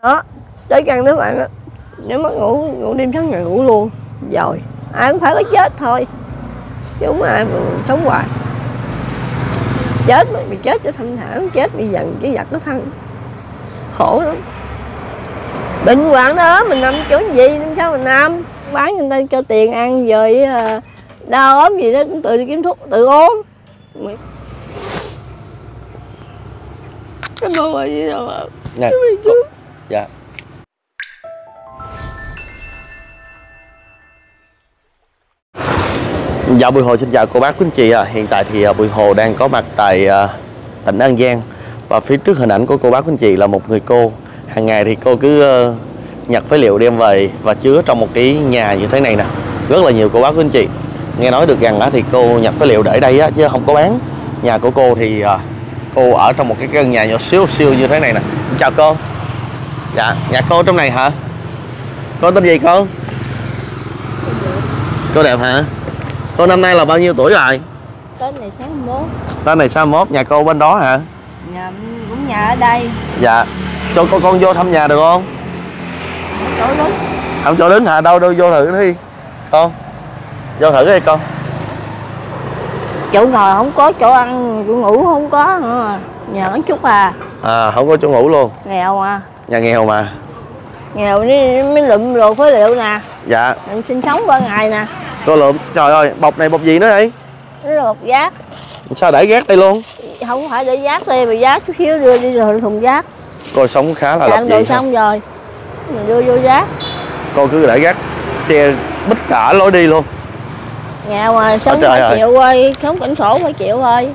Đó, tới căn đứa bạn á, nếu mà ngủ đêm sáng ngày ngủ luôn. Rồi, ai cũng phải có chết thôi. Chứ không ai mà sống hoài. Chết mà bị chết cho thanh thản, chết bị giận chứ giật nó thân. Khổ lắm. Bệnh hoạn đó, mình nằm chỗ gì, sao mình nằm. Bán người ta cho tiền ăn rồi đau ốm gì đó cũng tự đi kiếm thuốc, tự uống. Cảm ơn bà gì đâu ạ. Nè, dạ. Dạ, Bùi Hồ xin chào cô bác quý anh chị. Hiện tại thì Bùi Hồ đang có mặt tại tỉnh An Giang. Và phía trước hình ảnh của cô bác quý anh chị là một người cô. Hàng ngày thì cô cứ nhặt phế liệu đem về và chứa trong một cái nhà như thế này nè. Rất là nhiều cô bác quý anh chị. Nghe nói được rằng thì cô nhặt phế liệu để đây chứ không có bán. Nhà của cô thì cô ở trong một cái căn nhà nhỏ xíu như thế này nè. Chào cô. Dạ, nhà cô trong này hả? Cô tên gì cô? Cô đẹp hả? Cô năm nay là bao nhiêu tuổi rồi? Tên này 61. Tên này 61, nhà cô bên đó hả? Nhà, cũng nhà ở đây. Dạ. Cho con vô thăm nhà được không? Chỗ đứng. Không chỗ đứng hả? Đâu vô thử đi con. Vô thử đi con. Chỗ ngồi không có, chỗ ăn, chỗ ngủ không có. Nhà nó chút à. À, không có chỗ ngủ luôn. Nghèo à. Nhà nghèo mà. Nghèo mới lụm đồ phế liệu nè. Dạ. Mình sinh sống qua ngày nè. Cô lượm, trời ơi, bọc này bọc gì nữa vậy? Nó là bọc rác. Sao để rác đây luôn? Không phải để rác đây, mà rác chút xíu đưa đi rồi thùng rác. Cô sống khá là lập đồ xong rồi mình đưa vô rác. Cô cứ để rác che bít cả lối đi luôn. Nghèo mà sống phải chịu ơi, sống cảnh khổ phải chịu thôi.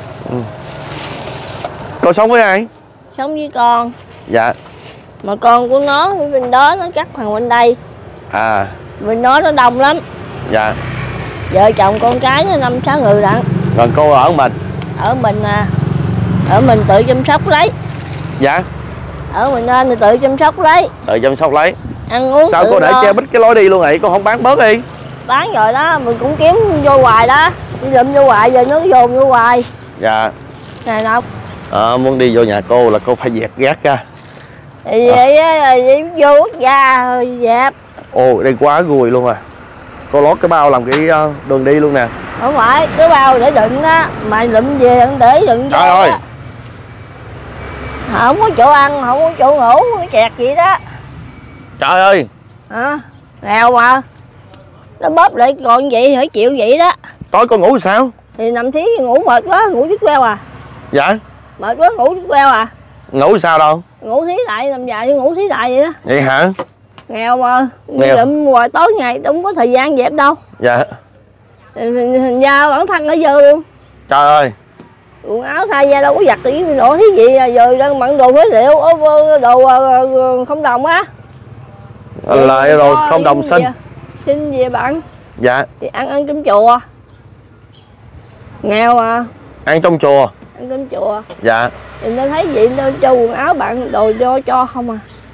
Cô sống với ai? Sống với con. Dạ. Mà con của nó bên đó nó cắt phần bên đây. À. Bên đó nó đông lắm. Dạ. Vợ chồng con cái nó 5-6 người lận. Còn cô ở mình? Ở mình à. Ở mình tự chăm sóc lấy. Dạ. Ở mình nên thì tự chăm sóc lấy. Tự chăm sóc lấy. Ăn uống. Sao cô để che bít cái lối đi luôn vậy? Cô không bán bớt đi? Bán rồi đó, mình cũng kiếm vô hoài đó. Đi lụm vô hoài rồi nó dồn vô hoài. Dạ. Này Lộc. Muốn đi vô nhà cô là cô phải dẹp rác ra. Thì vậy á, vô quốc gia dẹp. Ồ, đây quá gùi luôn à. Cô lót cái bao làm cái đường đi luôn nè. Không phải, cái bao để đựng á. Mà lụm về ăn để đựng. Trời ơi. Không có chỗ ăn, không có chỗ ngủ, cái kẹt vậy đó. Trời ơi. Nghèo mà. Nó bóp lại còn vậy phải chịu vậy đó. Tối con ngủ sao? Thì nằm thí ngủ mệt quá, ngủ chút queo à. Dạ. Mệt quá ngủ chút queo à. Ngủ sao đâu? Ngủ thí lại, nằm dài ngủ thí lại vậy đó. Vậy hả? Nghèo mà. Nghèo. Lụm hoài tối ngày không có thời gian dẹp đâu. Dạ. Thành ra bản thân ở giờ luôn. Trời ơi. Quần áo thay ra đâu có giặt thì đồ thí gì rồi đang bận đồ phế liệu, đồ không đồng á. Lại đồ không đồng xin. Xin về bạn. Dạ. Thì ăn trong chùa. Nghèo à. Ăn trong chùa. Ăn trong chùa. Dạ. Thì ta thấy vậy ta cho quần áo bạn đồ cho không à.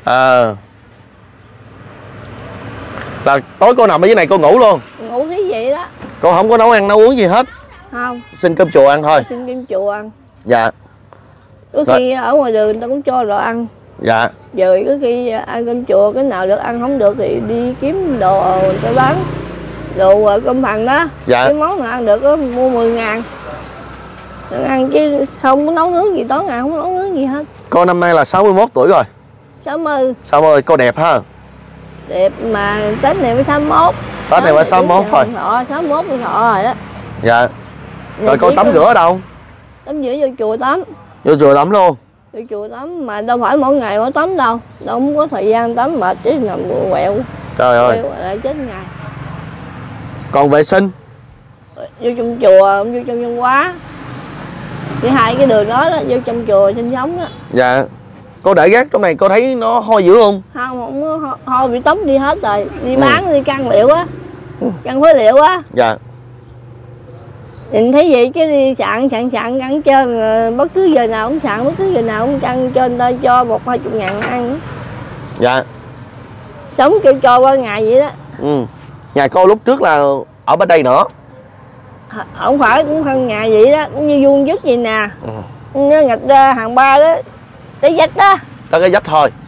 Là tối cô nằm ở dưới này cô ngủ luôn? Ngủ thấy vậy đó. Cô không có nấu ăn nấu uống gì hết? Không. Xin cơm chùa ăn thôi? Xin cơm chùa ăn. Dạ. Có khi ở ngoài đường người ta cũng cho đồ ăn. Dạ. Rồi có khi ăn cơm chùa cái nào được ăn không được thì đi kiếm đồ người ta bán. Đồ cơm phần đó. Dạ. Cái món nào ăn được có mua 10.000. Được ăn chứ không có nấu nướng gì, tối ngày không có nấu nướng gì hết. Cô năm nay là 61 tuổi rồi. 60. 60, cô đẹp ha. Đẹp mà Tết này mới 61. Tết này mới 61 thôi. Thọ 61 tuổi thọ rồi đó. Dạ. Rồi cô tắm rửa ở đâu? Tắm rửa vô chùa tắm. Vô chùa tắm luôn? Vô chùa tắm mà đâu phải mỗi ngày mỗi tắm đâu. Đâu không có thời gian tắm mệt chứ nằm quẹo. Trời ơi. Lại chết ngày. Còn vệ sinh? Vô trong chùa, vô trong văn hóa. Thì hai cái đường đó đó, vô trong chùa sinh sống đó. Dạ. Cô để rác trong này cô thấy nó hôi dữ không? Không có hôi, bị tống đi hết rồi. Đi bán đi căn liệu á. Căn phế liệu á. Dạ. Nhìn thấy vậy chứ đi sạn ăn trơn, bất cứ giờ nào cũng sạn, bất cứ giờ nào cũng ăn trên ta cho 10-20 ngàn ăn. Dạ. Sống kêu cho qua ngày vậy đó. Nhà cô lúc trước là ở bên đây nữa? Không phải, cũng thân nhà vậy đó, cũng như vuông vức vậy nè. Nó ngạch ra hàng ba đó, cái vách đó. Tới cái vách thôi?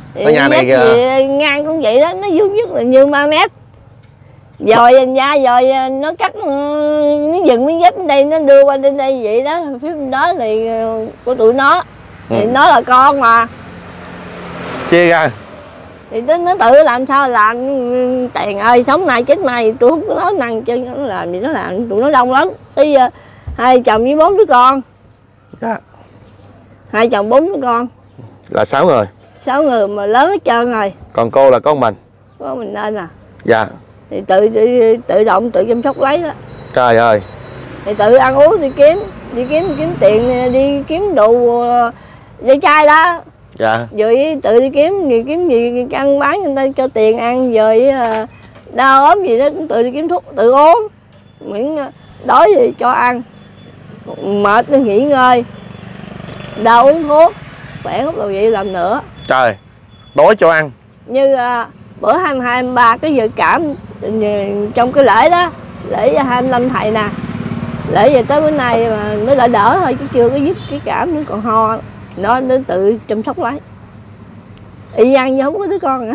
Cái nhà này ngang cũng vậy đó, nó vuông nhất là như 3 mét. Rồi ra rồi nó cắt nó dựng miếng dép bên đây, nó đưa qua bên đây vậy đó. Phía bên đó thì của tụi nó. Thì nó là con mà. Chia ra. Thì nó tự làm sao làm. Tiền ơi, sống nay chết mai, tôi không có nói năng chứ nó làm gì nó làm, tụi nó đông lắm. Tới hai chồng với 4 đứa con. Dạ. Hai chồng 4 đứa con. Là 6 người. 6 người mà lớn hết trơn rồi. Còn cô là con mình. Có mình nên à. Dạ. Thì tự động tự chăm sóc lấy đó. Trời ơi. Thì tự ăn uống đi kiếm tiền, đi kiếm đồ dây chai đó. Dạ. Rồi tự đi kiếm gì ăn bán người ta cho tiền ăn, rồi đau ốm gì đó cũng tự đi kiếm thuốc tự uống, miễn đói thì cho ăn, mệt thì nghỉ ngơi, đau uống thuốc, khỏe lúc đầu vậy làm nữa. Trời, đói cho ăn. Như bữa 22, 23 cái dự cảm trong cái lễ đó, lễ 25 thầy nè, lễ về tới bữa nay mà nó đã đỡ thôi chứ chưa có dứt cái cảm, nó còn ho, nó tự chăm sóc lấy. Y văn như không có đứa con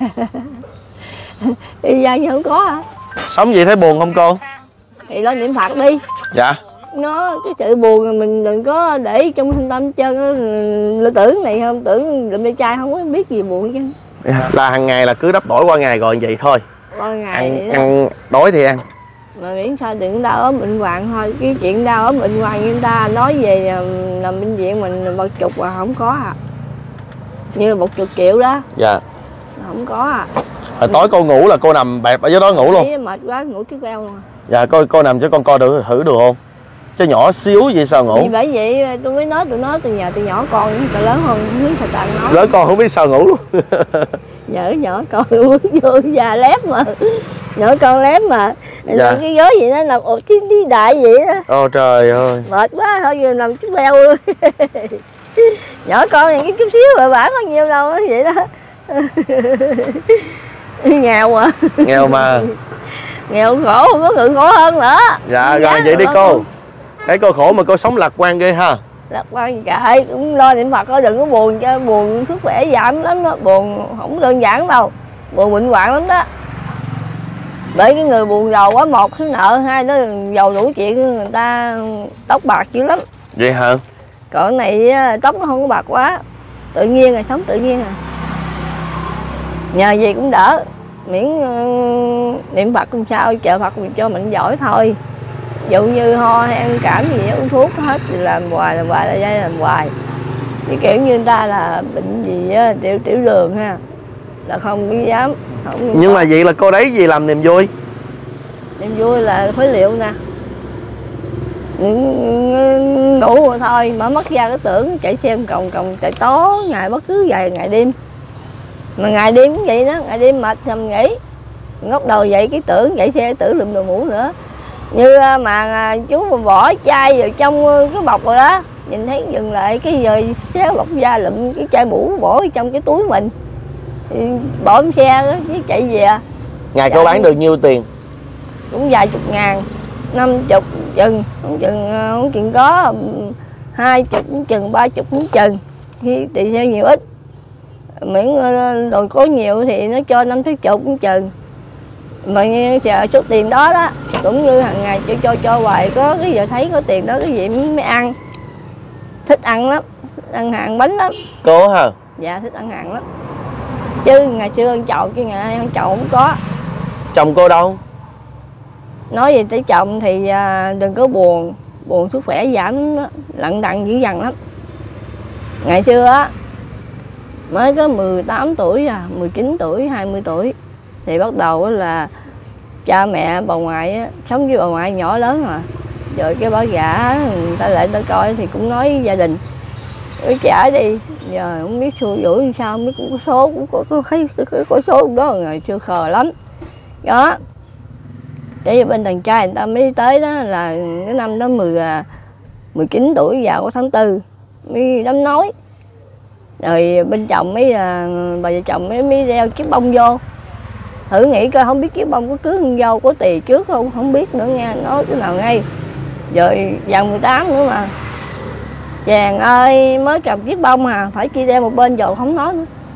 y văn như không có hả? Sống vậy thấy buồn không cô? Thì lo niệm Phật đi. Dạ. Nó cái sự buồn mình đừng có để trong trung tâm chân, nó tưởng này không, tưởng lụm đôi trai không có biết gì buồn chứ. Là hàng ngày là cứ đắp đổi qua ngày rồi vậy thôi. Qua ngày ăn đói thì ăn. Mà miễn sao đừng đau ốm bệnh hoạn thôi. Cái chuyện đau ốm bệnh hoạn như người ta nói về nằm bệnh viện mình 30 mà không có à. Như 10 triệu đó. Dạ. Không có à. Hồi tối cô ngủ là cô nằm bẹp ở dưới đó ngủ luôn. Mệt quá ngủ trước eo mà. Dạ cô nằm cho con coi thử được không? Chứ nhỏ xíu vậy sao ngủ? Vì bởi vậy tôi mới nói tụi nó từ nhỏ con tụi lớn hơn không biết sao nói. Lớn con không biết sao ngủ luôn. Nhỏ con vô già lép mà. Nhỏ con lép mà. Dạ. Cái gối vậy nó nằm tí đại vậy đó. Ôi trời ơi. Mệt quá thôi giờ nằm chút leo. Nhỏ con này cái chút xíu bà bả bao nhiêu đâu đó vậy đó. Nghèo à. Nghèo mà. Nghèo khổ không có người khổ hơn nữa. Dạ rồi vậy đi cô. Thấy cô khổ mà cô sống lạc quan ghê ha. Lạc quan kệ, cũng lo niệm Phật, đừng có buồn, cho buồn sức khỏe giảm lắm đó, buồn không đơn giản đâu, buồn bệnh hoạn lắm đó. Bởi cái người buồn giàu quá, một thứ nợ, hai nó giàu đủ chuyện, người ta tóc bạc dữ lắm. Vậy hả? Còn cái này tóc nó không có bạc quá, tự nhiên rồi, sống tự nhiên rồi. Nhờ gì cũng đỡ, miễn niệm Phật làm sao, chờ Phật mình cho mình giỏi thôi. Dụ như ho hay ăn cảm gì uống thuốc hết thì làm hoài làm hoài. Cái kiểu như người ta là bệnh gì á, tiểu đường ha, là không dám. Không. Nhưng mà vậy là cô đấy gì làm niềm vui? Niềm vui là phế liệu nè. Ngủ rồi thôi, mở mắt ra cái tưởng chạy xe còng chạy tố ngày bất cứ vài ngày đêm. Mà ngày đêm cũng vậy đó, ngày đêm mệt nằm nghỉ. Ngóc đầu dậy cái tưởng chạy xe tưởng lùm đồ mũ nữa. Như mà chú mà bỏ chai vào trong cái bọc rồi đó, nhìn thấy dừng lại cái rồi xéo bọc da lụm cái chai mũ bỏ trong cái túi mình, thì bỏ trong xe đó chứ chạy về. Ngày cô bán được nhiêu tiền? Cũng vài chục ngàn, 50 chừng, không chừng có 20 cũng chừng, 30 cũng chừng, tùy theo nhiều ít. Miễn đồ có nhiều thì nó cho 50 cũng chừng. Mà chờ số tiền đó đó cũng như hàng ngày cho hoài, có cái giờ thấy có tiền đó cái gì mới ăn. Thích ăn lắm, ăn hàng bánh lắm. Cô hả? Dạ thích ăn hàng lắm. Chứ ngày xưa ăn chậu chứ ngày nay ăn chậu không có. Chồng cô đâu? Nói về tới chồng thì đừng có buồn sức khỏe giảm đó, lận đận dữ dằn lắm. Ngày xưa á mới có 18 tuổi 19 tuổi, 20 tuổi thì bắt đầu là cha mẹ bà ngoại á, sống với bà ngoại nhỏ lớn rồi cái bà gả người ta lại ta coi thì cũng nói với gia đình cứ trả đi, giờ không biết xui rủi sao, không biết cũng có số, cũng có số đó, ngày chưa khờ lắm đó. Để bên đàn trai người ta mới tới đó là cái năm đó 19 tuổi vào có tháng 4 mới đám nói. Rồi bên chồng mới bà vợ chồng mới đeo chiếc bông vô. Thử nghĩ coi không biết chiếc bông có cưới con dâu có tỳ trước không biết nữa nghe, nói cái nào ngay. Rồi vào 18 nữa mà. Chàng ơi mới cầm chiếc bông phải chia đeo một bên rồi không nói nữa.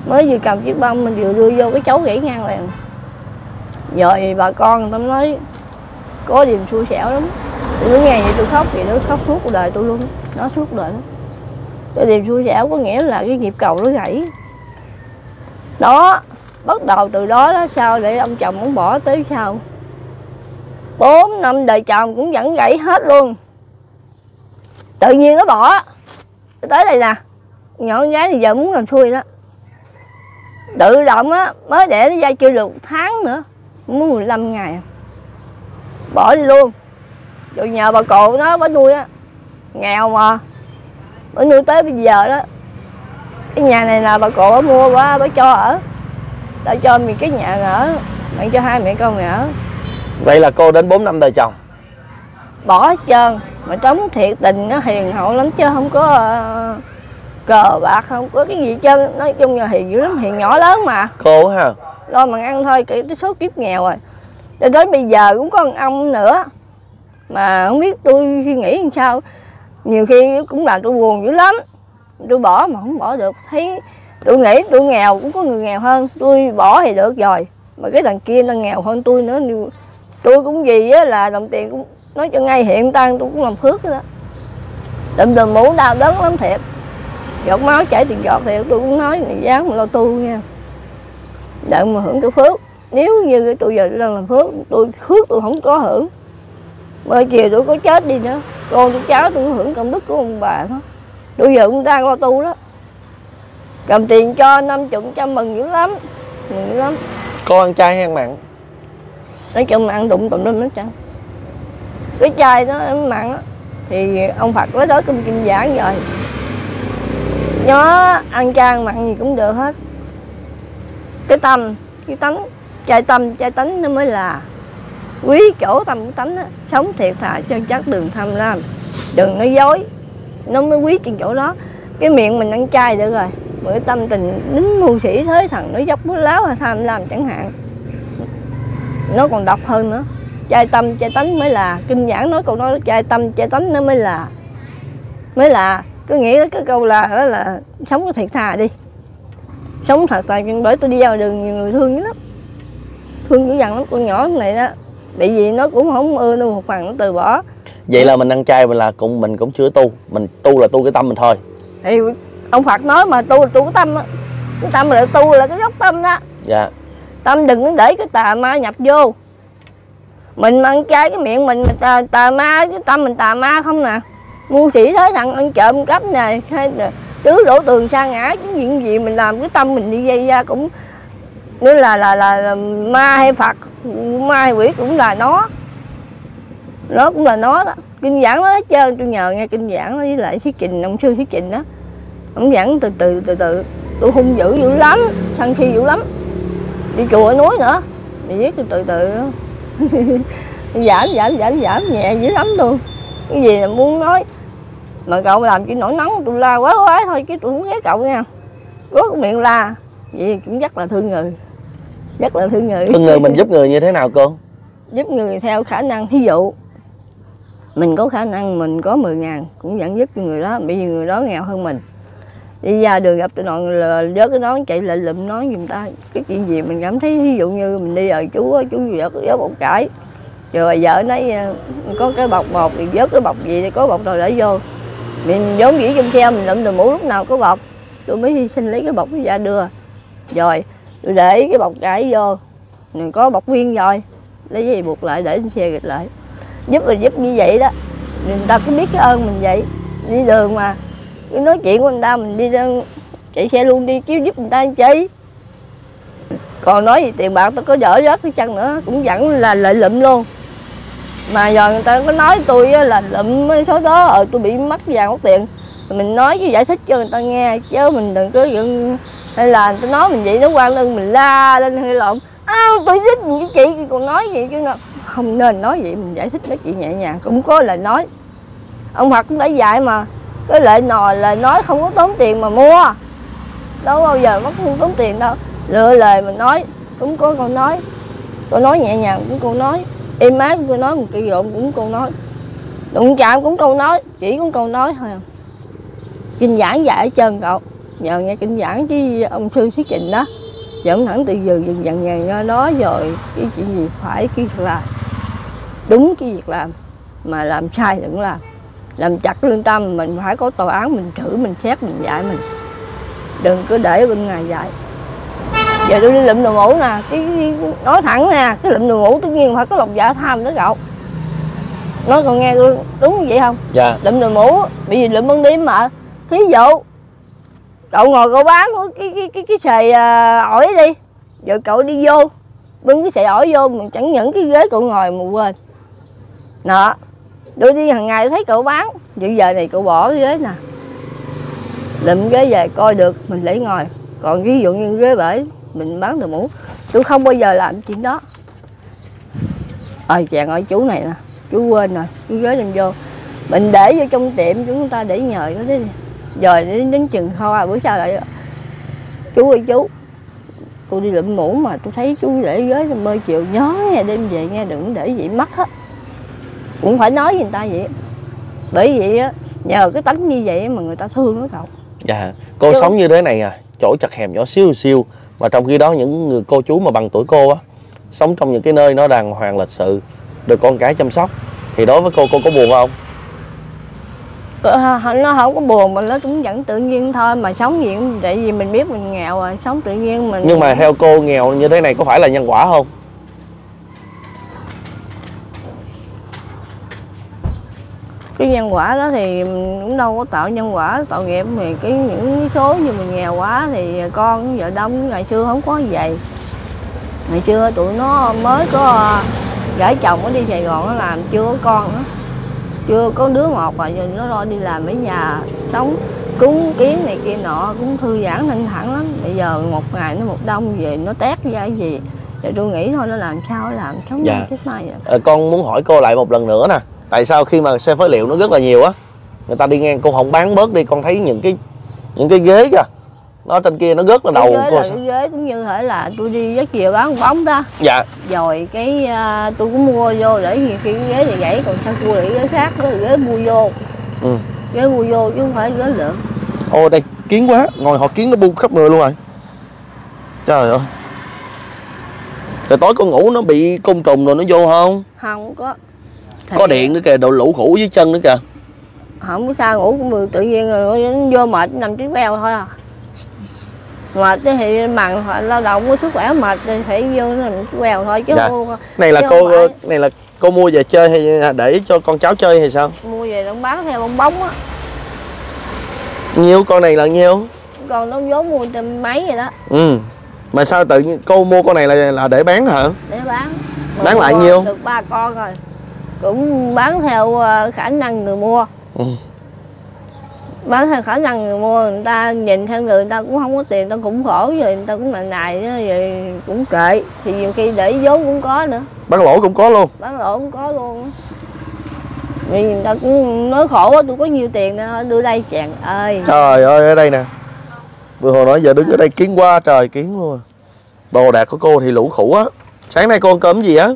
mới vừa cầm chiếc bông mình vừa đưa vô cái chấu gãy ngang liền. Rồi bà con người ta nói có điểm xui xẻo lắm. Tôi nghe vậy tôi khóc thì nó khóc suốt cuộc đời tôi luôn, nó suốt đời đó. Cái điểm xui xẻo có nghĩa là cái nhịp cầu nó gãy. Đó, bắt đầu từ đó đó sao để ông chồng muốn bỏ tới sau 4 năm đời chồng cũng vẫn gãy hết luôn. Tự nhiên nó bỏ. Tới đây nè, nhỏ con gái thì giờ muốn làm xui đó. Tự động á, mới để nó ra chưa được 1 tháng nữa, muốn 15 ngày. Bỏ đi luôn. Rồi nhờ bà cụ nó bà nuôi á, nghèo mà, bà nuôi tới bây giờ đó. Cái nhà này là bà cụ bà mua bà cho ở. Ta cho mình cái nhà ở, bạn cho 2 mẹ con mày ở. Vậy là cô đến 4 năm đời chồng? Bỏ hết trơn. Mà trống thiệt tình nó hiền hậu lắm chứ không có cờ bạc, không có cái gì hết trơn. Nói chung là hiền dữ lắm, hiền nhỏ lớn mà. Cô ha? Lo mà ăn thôi, cái số kiếp nghèo rồi. Cho đến bây giờ cũng có một ông nữa. Mà không biết tôi suy nghĩ làm sao. Nhiều khi cũng là tôi buồn dữ lắm. Tôi bỏ mà không bỏ được. Thấy tôi nghĩ tôi nghèo cũng có người nghèo hơn. Tôi bỏ thì được rồi. Mà cái thằng kia nó nghèo hơn tôi nữa. Tôi cũng gì á là đồng tiền cũng nói cho ngay hiện tại tôi cũng làm phước đó. Đùm mũ đau đớn lắm thiệt. Giọt máu chảy tiền giọt thiệt. Tôi cũng nói này dám mà lo tu nha. Đợi mà hưởng cái phước. Nếu như tôi giờ tôi đang làm phước, phước tôi không có hưởng. Mới chiều tôi có chết đi nữa, con tôi cháu tôi hưởng công đức của ông bà đó. Tôi giờ cũng đang lo tu đó. Cầm tiền cho 50 trăm mừng dữ lắm. Mừng dữ lắm. Cô ăn chay hay ăn mặn? Nói chung mà ăn đụng tùm lum hết trơn. Cái chay đó ăn mặn đó, thì ông Phật nói đó trong kinh giảng rồi. Nó ăn chay ăn mặn gì cũng được hết. Cái tâm, cái tánh, chay tánh nó mới là quý chỗ tâm của tánh á. Sống thiệt thà chân chắc đừng tham lam, đừng nói dối, nó mới quý trên chỗ đó. Cái miệng mình ăn chay được rồi, mà cái tâm tình nín mưu sĩ thế thần nó dốc bút láo hay tham lam chẳng hạn, nó còn độc hơn nữa. Chay tâm chay tánh mới là, kinh giảng nói câu nói chay tâm chay tánh nó mới là có nghĩa cái câu là sống có thiệt thà đi, sống thật thà. Bởi tôi đi vào đường nhiều người thương dữ lắm, thương dữ dằn lắm. Con nhỏ này đó bị gì nó cũng không ưa đâu, một phần nó từ bỏ. Vậy là mình ăn chay mình cũng chưa tu, mình tu là tu cái tâm mình thôi. Thì ông Phật nói mà tu là tu cái tâm á, cái tâm là tu là cái gốc tâm đó. Dạ. Tâm đừng có để cái tà ma nhập vô. Mình ăn chay cái miệng mình tà ma, cái tâm mình tà ma không nè. Ngu sĩ thế thằng ăn trộm cắp này hay tứ đổ tường sa ngã, cái gì mình làm cái tâm mình đi dây ra cũng nữa là ma hay Phật, ma hay quỷ cũng là nó cũng là nó đó. Kinh giảng nó hết trơn. Tôi nhờ nghe kinh giảng với lại thuyết trình, ông sư thuyết trình đó, ông giảng từ từ. Tôi hung dữ lắm, sân si dữ lắm. Đi chùa núi nữa thì viết từ từ giảm nhẹ dữ lắm luôn. Cái gì là muốn nói mà cậu làm chuyện nổi nóng tôi la quá thôi, chứ tôi không ghét cậu nha. Có cái miệng la vậy cũng rất là thương người, rất là thương người. Thương người mình giúp người như thế nào cô? Giúp người theo khả năng. Thí dụ mình có khả năng mình có 10.000 cũng vẫn giúp cho người đó, bởi vì người đó nghèo hơn mình. Đi ra đường gặp tụi nó là vớt cái nón chạy lại lụm nói giùm ta cái chuyện gì mình cảm thấy. Ví dụ như mình đi rồi chú vớt bột cải, rồi vợ nói có cái bọc một thì vớt cái bọc gì thì có bọc rồi để vô. Mình vốn dĩ trong xe mình lụm đồ mũ lúc nào có bọc, tôi mới hy sinh lấy cái bọc ra đưa. Rồi tôi để cái bọc cải vô, mình có bọc viên rồi lấy gì buộc lại để trên xe gạch lại. Giúp là giúp như vậy đó, người ta cũng biết cái ơn mình vậy. Đi đường mà cái nói chuyện của người ta mình đi ra chạy xe luôn đi kiếm giúp người ta chi. Còn nói gì tiền bạc tôi có dở rớt cái chân nữa cũng vẫn là lợi lụm luôn. Mà giờ người ta có nói tôi là lụm mấy số đó tôi bị mất vàng mất tiền, mình nói với giải thích cho người ta nghe chứ mình đừng có hay là người ta nói mình vậy nó quan lưng mình la lên hay lộn. Tôi thích với chị còn nói vậy chứ nào. Không nên nói vậy, mình giải thích nói chuyện nhẹ nhàng cũng có lời nói. Ông Phật cũng đã dạy mà, cái lời nói không có tốn tiền mà mua, đâu bao giờ mất không tốn tiền đâu. Lựa lời mình nói cũng có câu nói nhẹ nhàng cũng câu nói, êm ái cũng câu nói, một kỳ rộn cũng câu nói, đụng chạm cũng câu nói, chỉ cũng câu nói thôi. Kinh giảng dạy ở trơn cậu, nhờ nghe kinh giảng với ông sư thuyết trình đó, dẫn thẳng từ giờ dần dần ngày đó rồi cái chuyện gì phải cái việc làm đúng, cái việc mà làm sai đừng làm chặt lương tâm. Mình phải có tòa án, mình thử, mình xét, mình dạy mình, đừng cứ để bên ngoài dạy. Giờ tôi đi lụm đồ mũ nè, cái nói thẳng nè, cái lụm đồ mũ tất nhiên phải có lòng dạ tham đó cậu. Nói còn nghe tôi đúng vậy không? Dạ. Lụm đồ mũ, bởi vì lụm ban đêm mà. Thí dụ cậu ngồi cậu bán cái xề ổi đi, rồi cậu đi vô bưng cái xề ổi vô, mình chẳng những cái ghế cậu ngồi mà quên. Nọ, tôi đi hàng ngày thấy cậu bán, vậy giờ này cậu bỏ cái ghế nè, lụm ghế về coi được mình lấy ngồi. Còn ví dụ như ghế bể mình bán đồ mũ, tôi không bao giờ làm chuyện đó. Chàng ơi chú này nè, chú quên rồi, cái ghế lên vô mình để vô trong tiệm chúng ta để nhờ nó đi. Rồi đến chừng thôi bữa sau lại chú ơi chú, tôi đi lụm mũ mà tôi thấy chú để ghế mơ chiều, nhớ nghe đêm về nghe đừng để vậy mất hết. Cũng phải nói với người ta vậy. Bởi vậy á, nhờ cái tánh như vậy mà người ta thương nó cậu. Dạ, cô sống như thế này à, chỗ chật hẹp nhỏ xíu xíu, mà trong khi đó những người cô chú mà bằng tuổi cô á, sống trong những cái nơi nó đàng hoàng lịch sự, được con cái chăm sóc, thì đối với cô có buồn không? Nó không có buồn mà nó cũng vẫn tự nhiên thôi, mà sống gì cũng tại vì mình biết mình nghèo rồi, sống tự nhiên mình. Nhưng mà theo cô nghèo như thế này có phải là nhân quả không? Cái nhân quả đó thì cũng đâu có tạo nhân quả tạo nghiệp, thì những số như mình nghèo quá thì con vợ đông ngày xưa không có vậy. Ngày xưa tụi nó mới có gả chồng nó đi Sài Gòn nó làm, chưa có con nữa, chưa có đứa một rồi nó lo đi làm ở nhà sống cúng kiến này kia nọ, cũng thư giãn thanh thản lắm. Bây giờ một ngày nó một đông về nó tét ra cái gì thì tôi nghĩ thôi nó làm sao làm sống chết mai vậy. Con muốn hỏi cô lại một lần nữa nè, tại sao khi mà xe phế liệu nó rất là nhiều á, người ta đi ngang cô không bán bớt đi? Con thấy những cái ghế kìa, nó trên kia nó rất là đầu cô. Cái ghế cũng như thể là tôi đi rất chiều bán bóng đó. Dạ. Rồi cái tôi cũng mua vô để nhiều khi cái ghế này gãy, còn sao cua lại ghế khác đó, ghế mua vô. Ghế mua vô chứ không phải ghế lượng. Ô đây kiến quá, ngồi họ kiến nó bu khắp người luôn rồi. Trời ơi. Rồi tối con ngủ nó bị côn trùng rồi nó vô không? Không có. Có điện nữa kìa, đồ lũ khủ dưới chân nữa kìa. Không có sao, ngủ cũng được, tự nhiên rồi nó vô mệt nằm chiếc beo thôi à. Mệt thì bằng lao động có sức khỏe, mệt thì phải vô nó nằm chiếc beo thôi chứ. Dạ. Không, này là cô mua về chơi hay để cho con cháu chơi hay sao? Mua về nó bán theo bong bóng á. Nhiêu con này là nhiêu? Còn nó vốn mua trăm mấy vậy đó. Mà sao tự nhiên cô mua con này là để bán hả? Để bán. Bán lại nhiêu? Được 3 con rồi. Cũng bán theo khả năng người mua. Bán theo khả năng người mua, người ta nhìn theo người ta cũng không có tiền, người ta cũng khổ, rồi người ta cũng này rồi cũng kệ. Thì nhiều khi để vốn cũng có nữa. Bán lỗ cũng có luôn? Bán lỗ cũng có luôn. Vì người ta cũng nói khổ quá, tôi có nhiêu tiền nữa, đưa đây chàng ơi. Trời ơi, ở đây nè. Vừa hồi nãy giờ đứng ở đây kiến quá trời kiến luôn. Đồ đạc của cô thì lũ khủ á. Sáng nay cô ăn cơm gì á?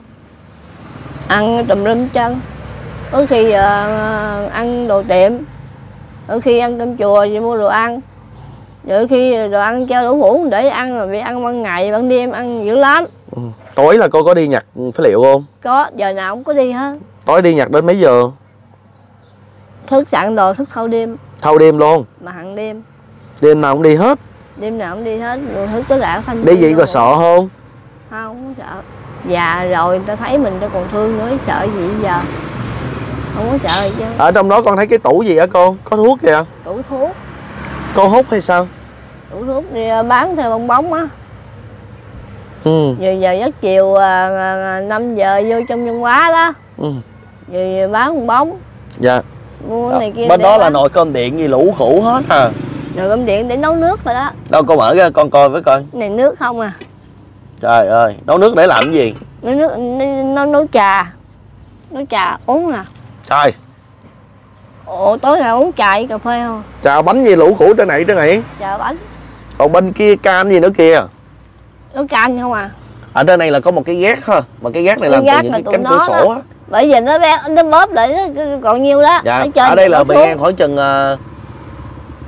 Ăn tùm lum chân. Có khi ăn đồ tiệm, đôi khi ăn cơm chùa rồi mua đồ ăn, rồi khi đồ ăn treo đủ hũ để ăn, rồi bị ăn ban ngày ban đêm ăn dữ lắm. Tối là cô có đi nhặt phế liệu không? Có, giờ nào cũng có đi hết. Tối đi nhặt đến mấy giờ? Thức sẵn đồ thức thâu đêm. Thâu đêm luôn? Mà hằng đêm. Đêm nào cũng đi hết? Đêm nào cũng đi hết, rồi thức tới đã thanh. Đi vậy có sợ không? Không có sợ. Già rồi người ta thấy mình ta còn thương nữa, sợ gì giờ. Không có sợ gì chứ. Ở trong đó con thấy cái tủ gì hả cô? Có thuốc kìa. Tủ thuốc. Cô hút hay sao? Tủ thuốc đi bán theo bong bóng á. Rồi giờ giấc chiều 5 giờ vô trong văn hóa đó. Rồi bán bong bóng. Dạ. Mua này kia. Bên đó là nồi cơm điện gì lũ khủ hết à. Nồi cơm điện để nấu nước rồi đó. Đâu cô mở ra con coi với coi. Này nước không à. Trời ơi, nấu nước để làm cái gì? Nấu nước, nấu trà. Nấu trà uống à. Trời. Ồ, tối ngày uống trà với cà phê không? Trà bánh gì lũ khủ trên này trên này? Trà bánh. Còn bên kia can gì nữa kìa? Nấu canh không à. Ở trên này là có một cái gác ha, mà cái gác này làm từ những cái cánh cửa sổ á. Bởi giờ nó bóp lại nó còn nhiêu đó. Dạ, ở đây là bề ngang khoảng chừng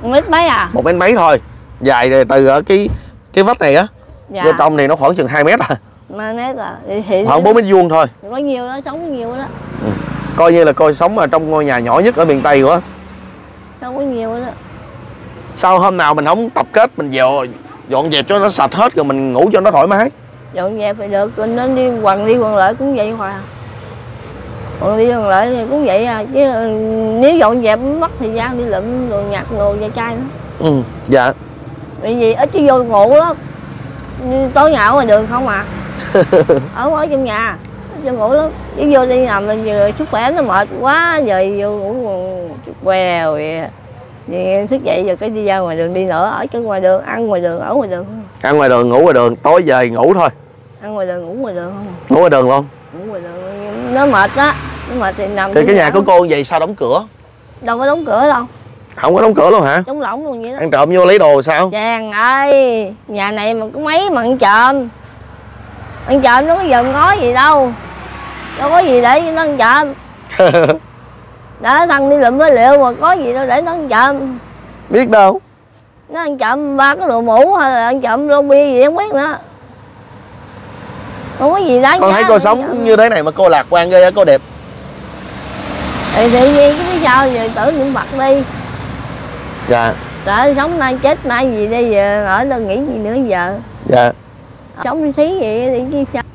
1 mét mấy à? 1 mét mấy thôi. Dài từ ở cái vách này á, Dạ. vô trong thì nó khoảng chừng 2 mét à. 2 mét à? Thì Khoảng 4 mét vuông thôi. có nhiều đó, sống có nhiều đó. Coi như là coi sống ở trong ngôi nhà nhỏ nhất ở miền Tây của. Sống có nhiều đó. Sao hôm nào mình không tập kết mình dọn dẹp cho nó sạch hết rồi mình ngủ cho nó thoải mái. Dọn dẹp phải được, nó đi quần lại cũng vậy hoài. Còn đi quần lại thì cũng vậy à, chứ nếu dọn dẹp mất thời gian đi lượm đồ nhặt đồ da chai nữa. Dạ. Bởi vì ít chứ vô ngủ lắm. Tối ngày ở ngoài đường không à. ở trong nhà vô ngủ lắm, chứ vô đi nằm là giờ sức khỏe nó mệt quá, giờ vô ngủ quèo vậy. Thì thức dậy giờ cái đi ra ngoài đường đi nữa, ở trên ngoài đường, ăn ngoài đường, ở ngoài đường. Ăn ngoài đường, ngủ ngoài đường, tối về ngủ thôi. Ăn ngoài đường, ngủ ngoài đường không? Ngủ ngoài đường luôn. Ngủ ngoài đường, nó mệt á, nó mệt thì nằm. Thì cái nhà của cô vậy sao đóng cửa? Đâu có đóng cửa đâu. Không có đóng cửa luôn hả? Đóng lỏng luôn vậy đó. Ăn trộm vô lấy đồ sao? Chàng ơi, nhà này mà có mấy mà ăn trộm. Ăn trộm nó có dòm ngó gì đâu. Đâu có gì để nó ăn trộm. Đã thằng đi lượm phế liệu mà có gì đâu để nó ăn trộm. Biết đâu. Nó ăn trộm 3 cái đồ mũ hay là ăn trộm lon bia gì không biết nữa. Không có gì đáng. Con thấy cô sống như thế này mà cô lạc quan ghê á, cô đẹp. Thì tự nhiên cái sao giờ tự niệm Phật đi. Dạ. Trời sống nay chết mai gì đây giờ, ở đâu nghĩ gì nữa giờ. Dạ. Sống đi thí vậy thì chứ sao.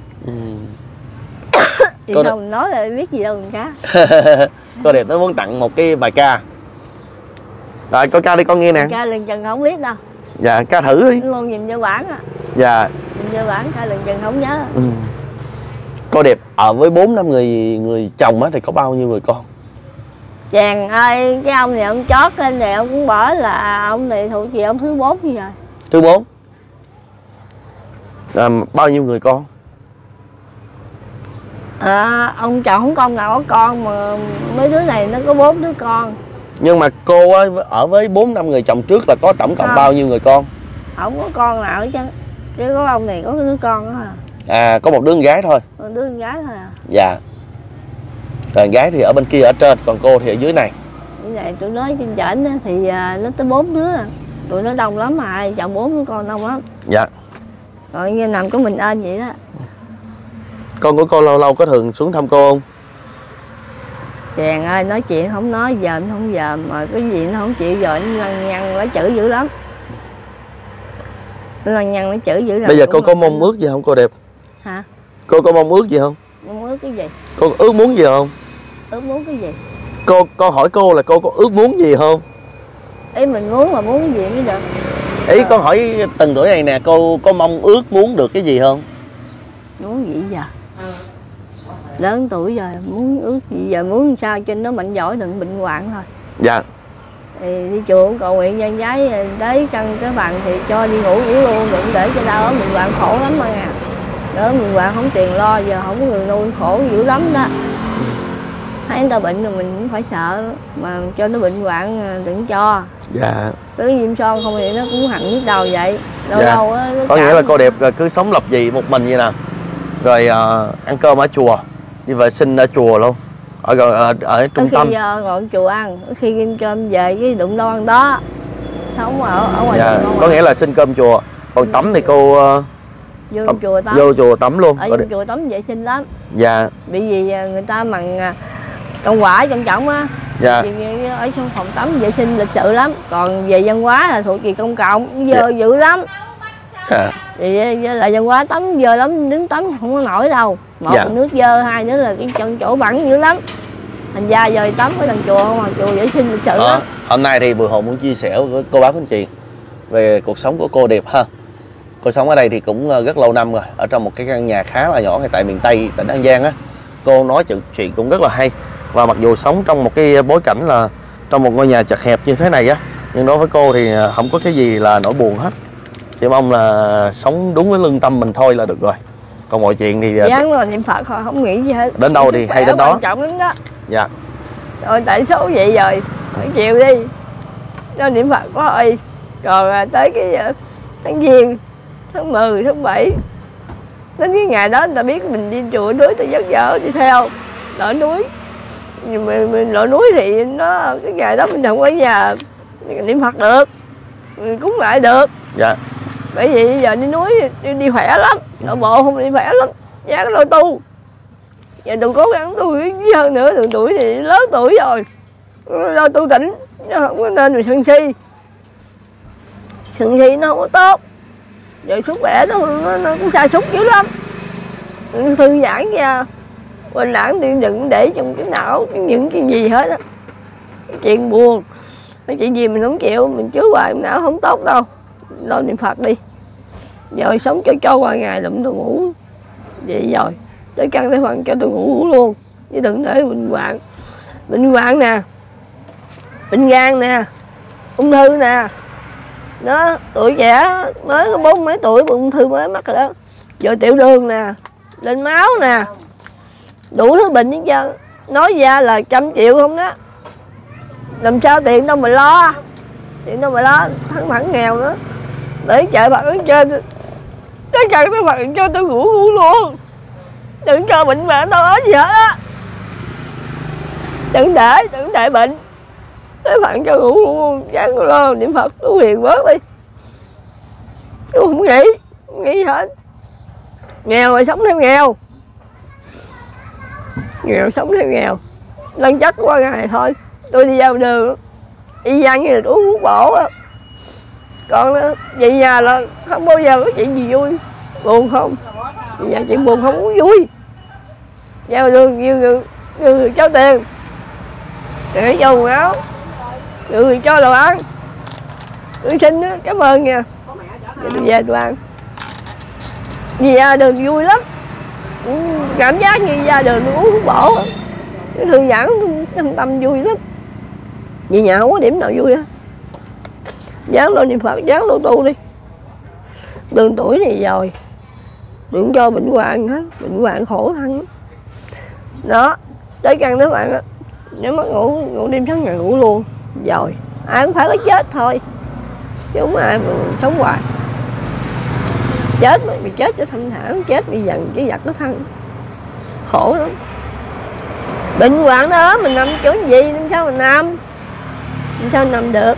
Thì Cô đâu nói là biết gì đâu cả. Cô đẹp nó muốn tặng một cái bài ca. Rồi coi ca đi con nghe nè. Ca lần trần không biết đâu. Dạ, ca thử đi. Luôn nhìn cho bản à. Dạ. Nhìn cho bản ca lần trần không nhớ. Cô đẹp ở với 4-5 người chồng á thì có bao nhiêu người con? Chàng ơi, cái ông này ông chót lên này ông cũng bỏ là ông này thuộc gì ông thứ 4 gì rồi. Thứ 4. Bao nhiêu người con? Ông chồng không con nào có con mà mấy đứa này nó có 4 đứa con. Nhưng mà cô á, ở với 4-5 người chồng trước là có tổng cộng bao nhiêu người con? Không có con nào hết chứ. Chứ có ông này có cái đứa con đó à. Có một đứa con gái thôi. Một đứa con gái thôi à. Dạ. Rồi gái thì ở bên kia ở trên, còn cô thì ở dưới này. Như vậy tụi nó trên trển thì nó tới 4 đứa à. Tụi nó đông lắm mà, chồng 4 đứa con đông lắm. Dạ. Rồi như nằm có mình ên vậy đó. Con của cô lâu lâu có thường xuống thăm cô không? Chàng ơi, nói chuyện không nói, dòm không dòm, mà cái gì nó không chịu rồi, nó lăng nhăng, nó chửi dữ lắm. Nó lăng nhăng, nó chửi dữ lắm. Bây giờ cô có mong ước gì không cô đẹp? Hả? Cô có mong ước gì không? Mong ước cái gì? Cô ước muốn gì không? Ước muốn cái gì? Cô hỏi cô là cô có ước muốn gì không? Ý mình muốn mà muốn cái gì mới được. Ý con hỏi từng tuổi này nè, cô có mong ước muốn được cái gì không? Muốn gì giờ? Lớn tuổi rồi, muốn ước gì giờ, muốn sao cho nó mạnh giỏi đừng bệnh hoạn thôi. Dạ. Thì đi chùa cũng cầu nguyện nhân giấy tới căn cái bàn thì cho đi ngủ luôn, đừng để cho đau ở mình hoạn khổ lắm mà à. Đỡ mình hoạn không tiền lo, giờ không có người nuôi khổ dữ lắm đó. Thấy người ta bệnh rồi mình cũng phải sợ, mà cho nó bệnh hoạn đừng cho. Dạ. Cứ diêm son không thì nó cũng hẳn nhức đầu vậy. Lâu Dạ. lâu á. Có nghĩa là cô đẹp cứ sống lập dị một mình vậy nè. Rồi ăn cơm ở chùa, đi vệ sinh ở chùa luôn. Ở trung tâm. Khi ngồi chùa ăn, khi ăn cơm về cái đụng đâu ăn đó. Không ở ngoài Dạ. đường. Có nghĩa là xin cơm chùa. Còn tắm thì cô vô chùa tắm. Vô chùa tắm luôn. Ở trong chùa tắm vệ sinh lắm. Dạ. Bởi vì người ta bằng công quả trong trọng á. Dạ. Ở trong phòng tắm vệ sinh lịch sự lắm. Còn về văn hóa là thuộc về công cộng, dơ dữ lắm. Dạ. Thì là văn hóa tắm dơ lắm, đứng tắm không có nổi đâu. Một Dạ. nước dơ, hai nữa là cái chân chỗ bẩn dữ lắm. Thành ra giờ tắm ở đằng chùa không à, chùa vệ sinh lịch sự lắm. Hôm nay thì Bùi Hồ muốn chia sẻ với cô bác anh chị về cuộc sống của cô đẹp ha. Cô sống ở đây thì cũng rất lâu năm rồi, ở trong một cái căn nhà khá là nhỏ ngay tại miền Tây, tỉnh An Giang á. Cô nói chuyện cũng rất là hay. Và mặc dù sống trong một cái bối cảnh là trong một ngôi nhà chật hẹp như thế này á, nhưng đối với cô thì không có cái gì là nỗi buồn hết. Chỉ mong là sống đúng với lương tâm mình thôi là được rồi. Còn mọi chuyện thì Dán là niệm Phật thôi, không nghĩ gì hết. Đến đâu thì hay đến đó. Quan trọng lắm đó. Dạ. Rồi tại số vậy rồi, chịu đi. Nó niệm Phật có ơi. Còn tới cái tháng Giêng, tháng 10, tháng 7, đến cái ngày đó người ta biết mình đi chùa núi ta dắt vợ đi theo lội núi. Nhưng mà mình lội núi thì nó cái ngày đó mình không ở nhà, niệm Phật được, cúng lại được. Dạ. Bởi vì bây giờ đi núi đi khỏe lắm, nội bộ không đi khỏe lắm, giá cái đôi tu. Giờ đừng cố gắng tu với hơn nữa, đường tuổi thì lớn tuổi rồi, đôi tu tỉnh, không có nên rồi sân si. Sân si nó không có tốt, rồi sức khỏe nó cũng sa sút dữ lắm. Thư giãn ra, quên lãng đi, đừng để trong cái não những cái gì hết á. Chuyện buồn, cái chuyện gì mình không chịu, mình chứa hoài não không tốt đâu. Lo niệm Phật đi, rồi sống cho qua ngày lụm tôi ngủ vậy rồi, tới căng tới phần cho tôi ngủ luôn, chứ đừng để bệnh hoạn nè, bệnh gan nè, ung thư nè, nó tuổi trẻ mới có 40 mấy tuổi ung thư mới mắc rồi đó, rồi tiểu đường nè, lên máu nè, đủ thứ bệnh hết trơn. Nói ra là 100 triệu không đó, làm sao tiền đâu mà lo, thằng phẳng nghèo nữa. Để chợ Phật ở trên, cái cần tới Phật cho tôi ngủ luôn, đừng cho bệnh mà đâu ở gì hết á, đừng để bệnh, tới Phật cho ngủ luôn, chẳng lo niệm Phật tu hiền bớt đi. Tôi không nghĩ hết, nghèo rồi sống theo nghèo, sống theo nghèo, lân chất qua ngày thôi. Tôi đi vào đường y văn như là uống thuốc bổ á, còn về nhà là không bao giờ có chuyện gì vui, buồn không, về nhà chuyện buồn không muốn vui. Vào đường nhiều người cho tiền để cho quần áo, nhiều người cho đồ ăn, tôi xin đó, cảm ơn nha. Giờ tôi về tôi ăn, về nhà đường vui lắm, cảm giác như ra đường tôi uống thuốc bổ, thư giãn, thân tâm vui lắm. Về nhà không có điểm nào vui á, dán lo niệm Phật, dán lo tu đi. Đường tuổi này rồi, đừng cho bệnh hoạn hết, bệnh hoạn khổ thân đó. Tới căn đó bạn á, nếu mất ngủ đêm sáng ngày ngủ luôn rồi, ai cũng phải có chết thôi, chứ không ai mà sống hoài. Chết mà chết cho thanh thản, chết bị dần cái giặc nó thân, khổ lắm. Bệnh hoạn đó mình nằm chỗ gì, làm sao mình nằm, được.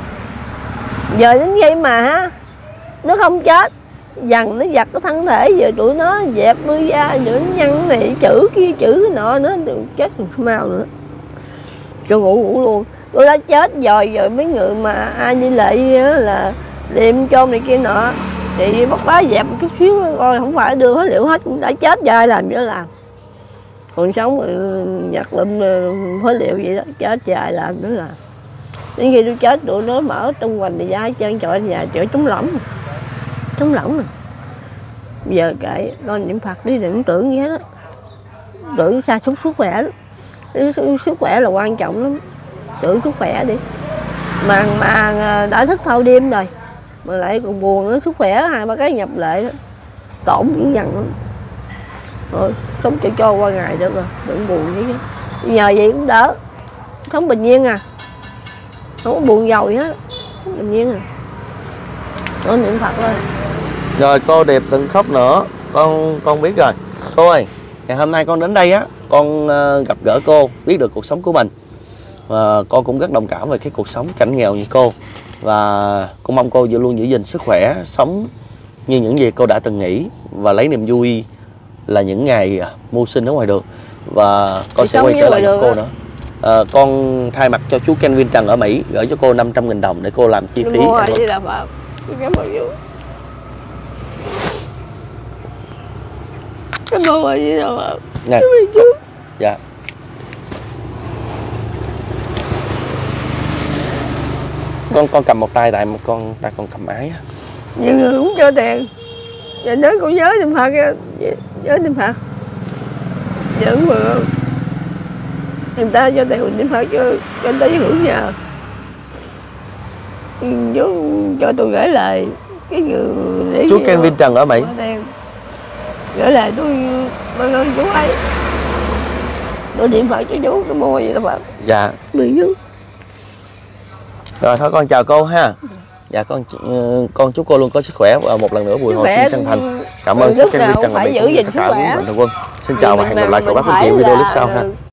Giờ đến khi mà nó không chết, dần nó giặt cái thân thể, giờ tụi nó dẹp nuôi ra, nữa nhăn này chữ kia chữ cái nọ nữa, đừng chết còn mau nữa. Cho ngủ luôn. Tôi đã chết rồi mấy người mà ai như lệ là liệm cho này kia nọ thì bắt bá dẹp một chút xíu coi, không phải đưa hết liệu hết, cũng đã chết rồi làm gì đó làm. Còn sống nhặt lụm phế liệu vậy đó, chết dài làm nữa là. Đến khi tôi chết tụi nó mở tung hoành thì ra chân trời nhà chữa trống lỏng rồi. Bây giờ kệ lo niệm Phật đi, đừng tưởng gì hết á, tưởng sa sút sức khỏe đó. Sức khỏe là quan trọng lắm, tưởng sức khỏe đi. Mà đã thức thâu đêm rồi mà lại còn buồn nữa, sức khỏe 2-3 cái nhập lệ đó, tổn dữ dằn lắm. Rồi sống cho qua ngày được rồi, đừng buồn chứ. Nhờ vậy cũng đỡ, sống bình yên à, không có buồn giàu gì hết, bình yên à. Nói niệm Phật thôi. Rồi cô Điệp đừng khóc nữa, con biết rồi. Cô ơi, ngày hôm nay con đến đây á, con gặp gỡ cô, biết được cuộc sống của mình. Và con cũng rất đồng cảm về cái cuộc sống cảnh nghèo như cô. Và con mong cô luôn giữ gìn sức khỏe, sống như những gì cô đã từng nghĩ, và lấy niềm vui là những ngày mưu sinh ở ngoài đường. Và con sẽ quay trở lại với cô nữa. Con thay mặt cho chú Kenvin Trần ở Mỹ gửi cho cô 500.000 đồng để cô làm chi phí. Cảm ơn chú. Cảm ơn bà gì đâu ạ. Nè. Dạ. Con cầm một tay, tại con cầm ái á. Nhiều người cũng cho tiền. Giờ nói con nhớ niệm Phật nha. Nhớ niệm Phật. Nhớ mà người ta cho tiền niệm Phật cho người ta hưởng nhờ. Cho tôi gửi lại cái người chú Kenvin Trần ở Mỹ. Gửi lại tôi mang ơn chú ấy. Tôi niệm Phật cho chú cái mua gì đó Phật. Dạ. Được chứ. Rồi thôi con chào cô ha. Dạ con chúc cô luôn có sức khỏe, và một lần nữa Bùi Hồ xin chân thành cảm ơn chú Kenvin Trần ở Mỹ, tất cả quý mạnh thường quân. Xin chào và hẹn gặp lại cậu bác quý vị video clip sau ha.